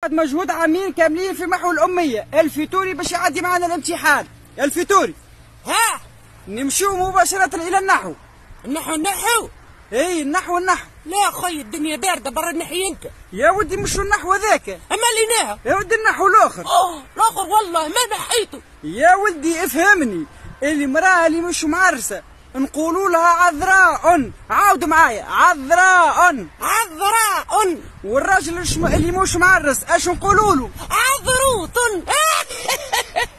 مجهود عامين كاملين في محو الأمية الفيتوري باش يعدي معنا الامتحان. يا الفيتوري ها نمشيو مباشرة إلى النحو. النحو اي النحو. لا خويا الدنيا باردة برا النحي انت. يا ودي مش النحو ذاك، اما ليناها. يا ودي النحو الاخر. الاخر والله ما نحيته. يا ولدي افهمني، المرأة اللي مش معرسة نقولوا لها عذراء. عاود معايا، عذراء. والراجل اللي مش معرس اش نقولوا له؟ عذروط.